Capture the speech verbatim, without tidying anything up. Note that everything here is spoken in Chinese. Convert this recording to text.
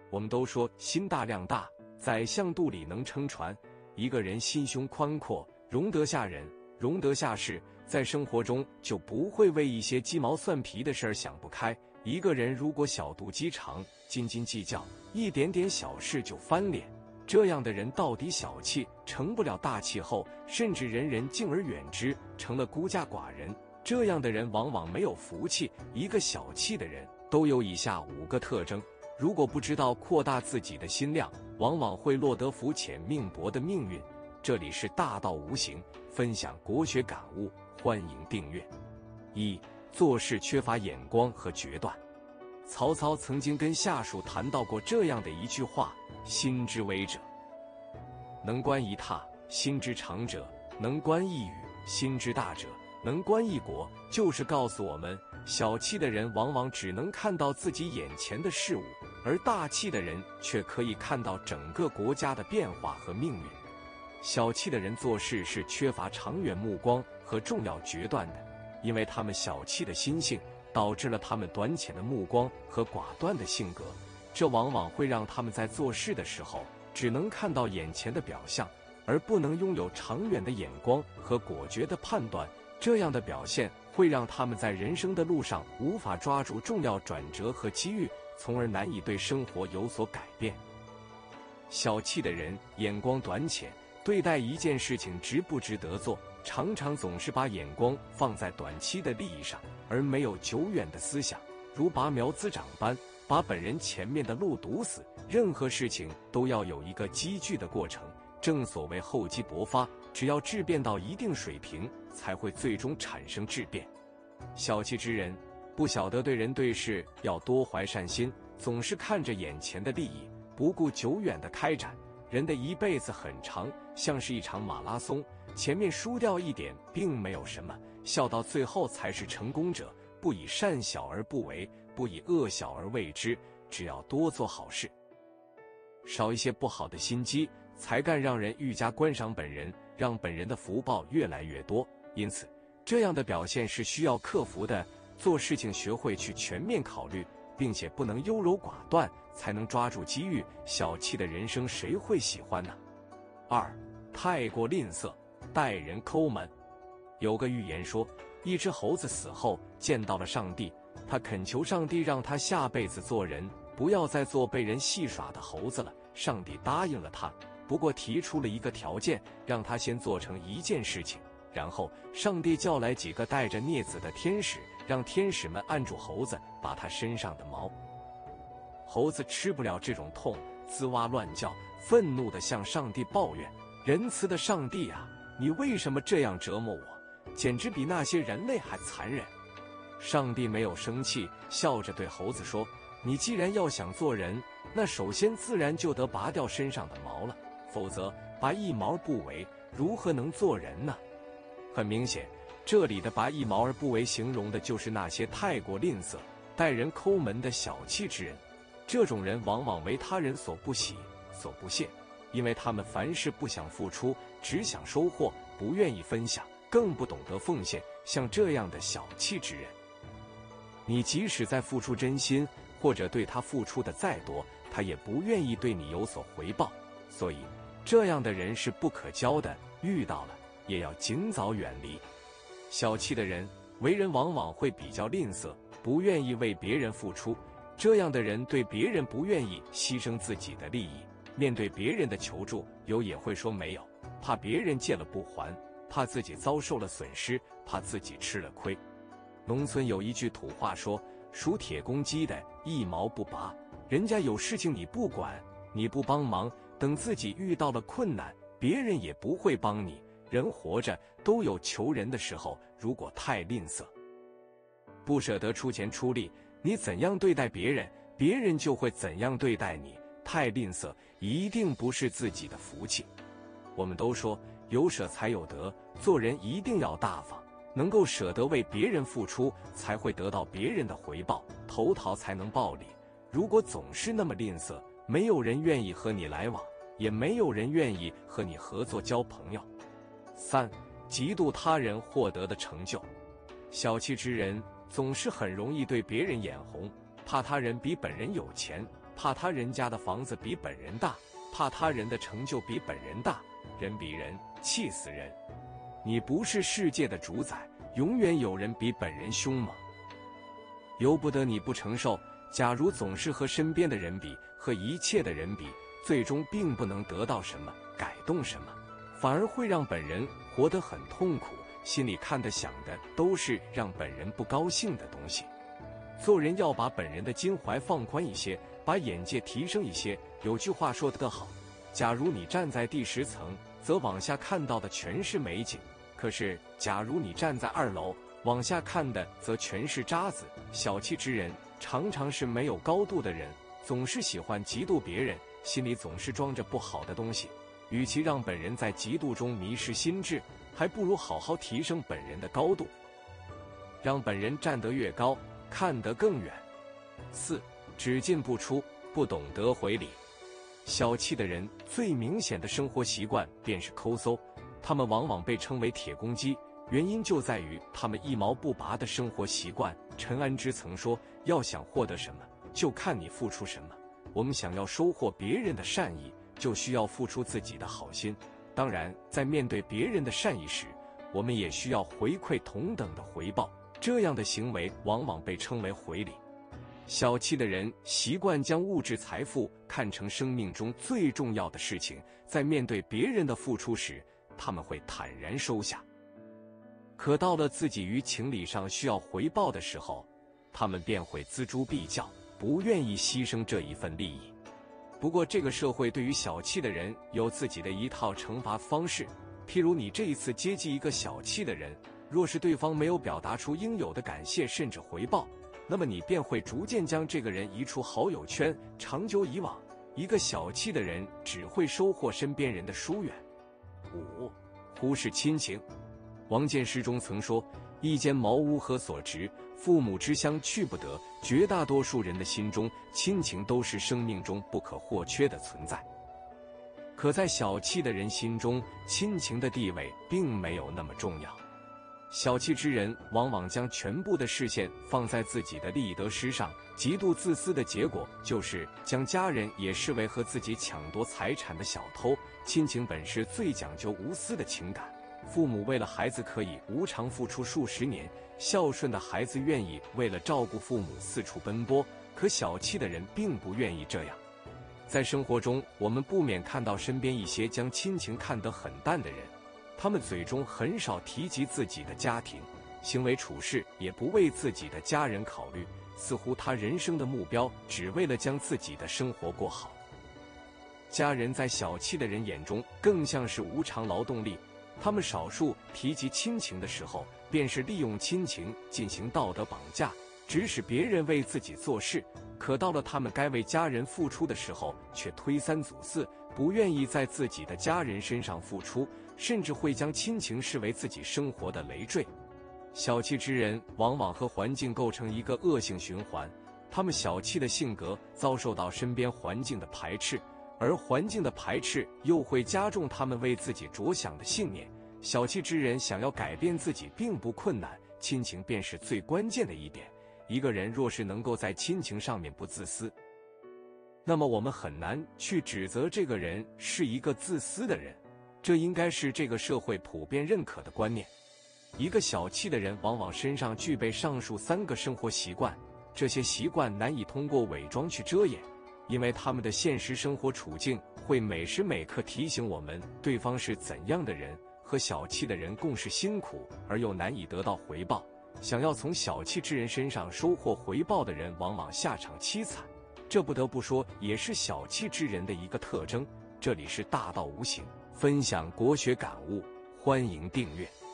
我们都说心大量大，宰相肚里能撑船。一个人心胸宽阔，容得下人，容得下事，在生活中就不会为一些鸡毛蒜皮的事儿想不开。一个人如果小肚鸡肠，斤斤计较，一点点小事就翻脸，这样的人到底小气，成不了大气候，甚至人人敬而远之，成了孤家寡人。这样的人往往没有福气。一个小气的人都有以下五个特征，如果不知道扩大自己的心量，往往会落得浮浅命薄的命运。这里是大道无形，分享国学感悟，欢迎订阅。一、做事缺乏眼光和决断。曹操曾经跟下属谈到过这样的一句话：心之微者，能观一榻；心之长者，能观一宇；心之大者，能观一国。就是告诉我们，小气的人往往只能看到自己眼前的事物，而大气的人却可以看到整个国家的变化和命运。小气的人做事是缺乏长远目光和重要决断的，因为他们小气的心性，导致了他们短浅的目光和寡断的性格，这往往会让他们在做事的时候只能看到眼前的表象，而不能拥有长远的眼光和果决的判断。这样的表现会让他们在人生的路上无法抓住重要转折和机遇，从而难以对生活有所改变。小气的人眼光短浅，对待一件事情值不值得做，常常总是把眼光放在短期的利益上，而没有久远的思想，如拔苗滋长般把本人前面的路堵死。任何事情都要有一个积聚的过程，正所谓厚积薄发，只要质变到一定水平，才会最终产生质变。小气之人不晓得对人对事要多怀善心，总是看着眼前的利益，不顾久远的开展。人的一辈子很长，像是一场马拉松，前面输掉一点并没有什么，笑到最后才是成功者。不以善小而不为，不以恶小而为之，只要多做好事，少一些不好的心机，才干让人愈加观赏本人，让本人的福报越来越多。因此这样的表现是需要克服的。做事情学会去全面考虑，并且不能优柔寡断，才能抓住机遇。小气的人生谁会喜欢呢？二、太过吝啬，待人抠门。有个寓言说，一只猴子死后见到了上帝，他恳求上帝让他下辈子做人，不要再做被人戏耍的猴子了。上帝答应了他，不过提出了一个条件，让他先做成一件事情。然后上帝叫来几个带着镊子的天使，让天使们按住猴子，拔他身上的毛。猴子吃不了这种痛，滋哇乱叫，愤怒地向上帝抱怨：仁慈的上帝啊，你为什么这样折磨我？简直比那些人类还残忍。上帝没有生气，笑着对猴子说：你既然要想做人，那首先自然就得拔掉身上的毛了，否则拔一毛不为，如何能做人呢？很明显，这里的拔一毛而不为形容的就是那些太过吝啬、待人抠门的小气之人。这种人往往为他人所不喜、所不屑，因为他们凡事不想付出，只想收获，不愿意分享，更不懂得奉献。像这样的小气之人，你即使在付出真心，或者对他付出的再多，他也不愿意对你有所回报。所以这样的人是不可交的，遇到了也要尽早远离。小气的人为人往往会比较吝啬，不愿意为别人付出。这样的人对别人不愿意牺牲自己的利益，面对别人的求助，有也会说没有，怕别人借了不还，怕自己遭受了损失，怕自己吃了亏。农村有一句土话说，属铁公鸡的一毛不拔，人家有事情你不管，你不帮忙，等自己遇到了困难，别人也不会帮你。人活着都有求人的时候，如果太吝啬，不舍得出钱出力，你怎样对待别人，别人就会怎样对待你。太吝啬一定不是自己的福气。我们都说有舍才有得，做人一定要大方，能够舍得为别人付出，才会得到别人的回报，投桃才能报李。如果总是那么吝啬，没有人愿意和你来往，也没有人愿意和你合作交朋友。三、嫉妒他人获得的成就。小气之人总是很容易对别人眼红，怕他人比本人有钱， 怕他人家的房子比本人大，怕他人的成就比本人大，人比人气死人。你不是世界的主宰，永远有人比本人凶猛。由不得你不承受，假如总是和身边的人比，和一切的人比，最终并不能得到什么，改动什么，反而会让本人活得很痛苦，心里看的想的都是让本人不高兴的东西。做人要把本人的襟怀放宽一些，把眼界提升一些。有句话说得好，假如你站在第十层，则往下看到的全是美景，可是假如你站在二楼，往下看的则全是渣子。小气之人常常是没有高度的人，总是喜欢嫉妒别人，心里总是装着不好的东西。与其让本人在嫉妒中迷失心智，还不如好好提升本人的高度，让本人站得越高，看得更远。四，只进不出，不懂得回礼。小气的人最明显的生活习惯便是抠搜，他们往往被称为铁公鸡，原因就在于他们一毛不拔的生活习惯。陈安之曾说，要想获得什么，就看你付出什么。我们想要收获别人的善意，就需要付出自己的好心。当然，在面对别人的善意时，我们也需要回馈同等的回报，这样的行为往往被称为回礼。小气的人习惯将物质财富看成生命中最重要的事情，在面对别人的付出时，他们会坦然收下。可到了自己于情理上需要回报的时候，他们便会锱铢必较，不愿意牺牲这一份利益。不过这个社会对于小气的人有自己的一套惩罚方式，譬如你这一次接济一个小气的人，若是对方没有表达出应有的感谢甚至回报，那么你便会逐渐将这个人移出好友圈。长久以往，一个小气的人只会收获身边人的疏远。五，忽视亲情。王建诗中曾说，一间茅屋何所值，父母之乡去不得。绝大多数人的心中，亲情都是生命中不可或缺的存在。可在小气的人心中，亲情的地位并没有那么重要。小气之人往往将全部的视线放在自己的利益得失上，极度自私的结果就是将家人也视为和自己抢夺财产的小偷。亲情本是最讲究无私的情感，父母为了孩子可以无偿付出数十年，孝顺的孩子愿意为了照顾父母四处奔波，可小气的人并不愿意这样。在生活中，我们不免看到身边一些将亲情看得很淡的人，他们嘴中很少提及自己的家庭，行为处事也不为自己的家人考虑，似乎他人生的目标只为了将自己的生活过好。家人在小气的人眼中更像是无偿劳动力，他们少数提及亲情的时候，便是利用亲情进行道德绑架，指使别人为自己做事。可到了他们该为家人付出的时候，却推三阻四，不愿意在自己的家人身上付出，甚至会将亲情视为自己生活的累赘。小气之人往往和环境构成一个恶性循环，他们小气的性格遭受到身边环境的排斥，而环境的排斥又会加重他们为自己着想的信念。小气之人想要改变自己并不困难，亲情便是最关键的一点。一个人若是能够在亲情上面不自私，那么我们很难去指责这个人是一个自私的人，这应该是这个社会普遍认可的观念。一个小气的人往往身上具备上述三个生活习惯，这些习惯难以通过伪装去遮掩，因为他们的现实生活处境会每时每刻提醒我们对方是怎样的人。和小气的人共事辛苦而又难以得到回报，想要从小气之人身上收获回报的人往往下场凄惨，这不得不说也是小气之人的一个特征。这里是大道无形，分享国学感悟，欢迎订阅。